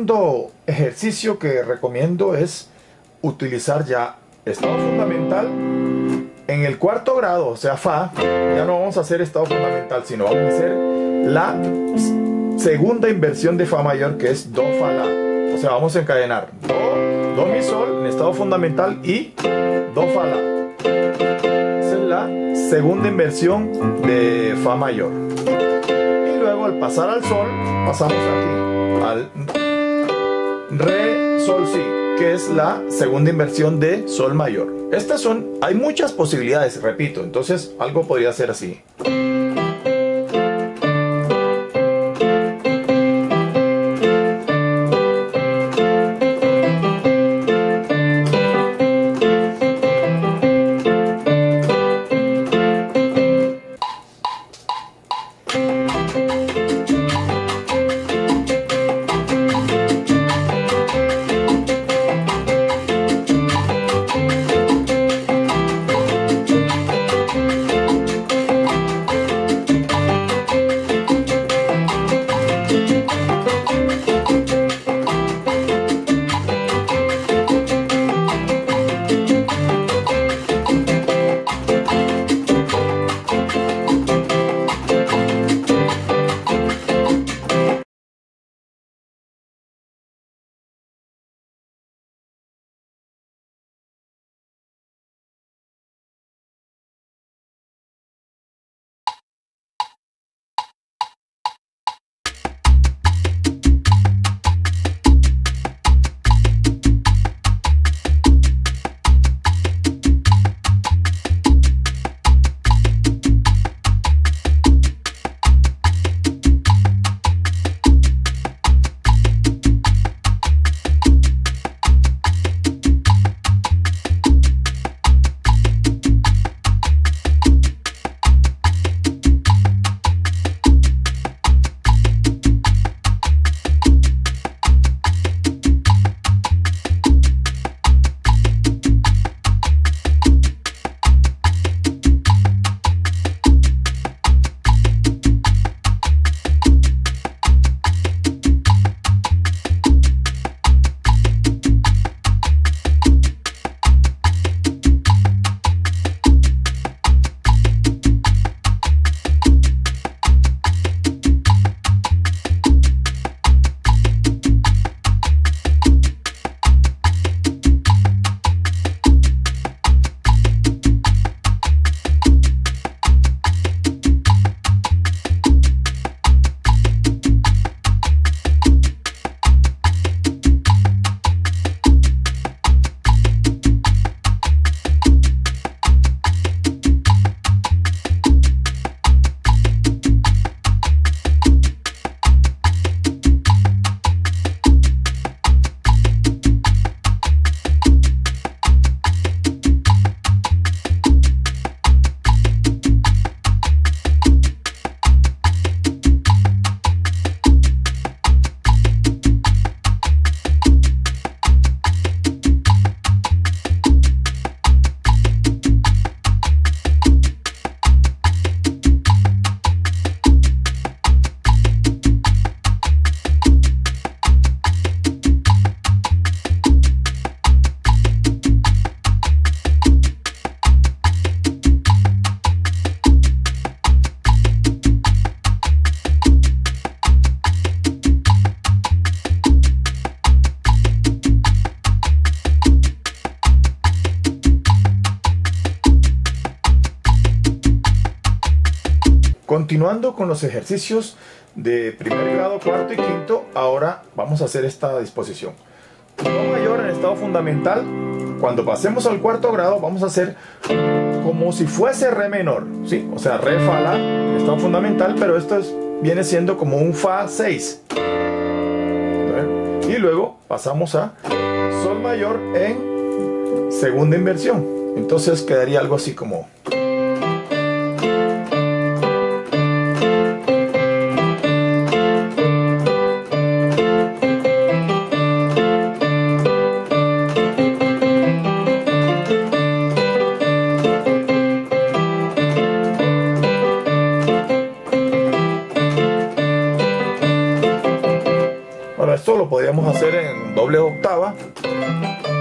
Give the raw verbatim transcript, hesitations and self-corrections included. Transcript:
segundo ejercicio que recomiendo es utilizar ya estado fundamental en el cuarto grado, o sea, Fa. Ya no vamos a hacer estado fundamental, sino vamos a hacer la segunda inversión de Fa mayor, que es Do, Fa, La. O sea, vamos a encadenar Do, Do, Mi, Sol en estado fundamental y Do, Fa, La. Esa es la segunda inversión de Fa mayor. Y luego al pasar al Sol, pasamos aquí al Re, Sol, Si, que es la segunda inversión de Sol mayor. Estas son, hay muchas posibilidades, repito, entonces algo podría ser así. Continuando con los ejercicios de primer grado, cuarto y quinto, ahora vamos a hacer esta disposición. Do mayor en estado fundamental. Cuando pasemos al cuarto grado vamos a hacer como si fuese Re menor, ¿sí? O sea, Re, Fa, La en estado fundamental, pero esto es, viene siendo como un Fa seis. Y luego pasamos a Sol mayor en segunda inversión. Entonces quedaría algo así como... Esto lo podríamos hacer en doble octava,